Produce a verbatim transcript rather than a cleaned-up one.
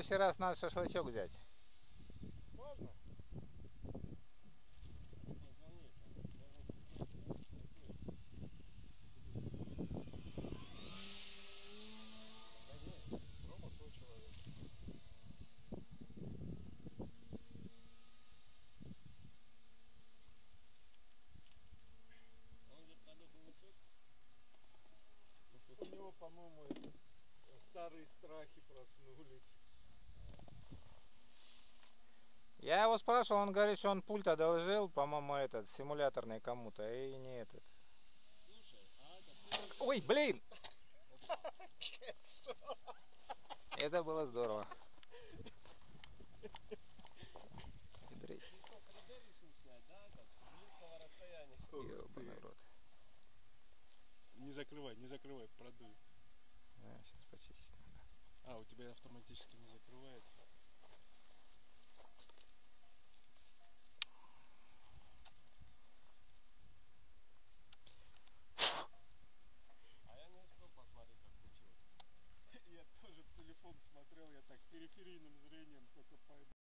следующий раз надо шашлычок взять. Можно? Позвони, да нет, Рома свой человек. Он где-то на духу несет? У него, по-моему, это, старые страхи проснулись. Я его спрашивал, он говорит, что он пульт одолжил, по-моему, этот, симуляторный кому-то, и не этот. Слушай, а это... Ой, блин! Это было здорово. Ёбаный рот. Не закрывай, не закрывай, продуй. Да, сейчас почистить надо. А, у тебя автоматически не закрывается. А я не успел посмотреть, как случилось. Я тоже в телефон смотрел, я так периферийным зрением только поймал.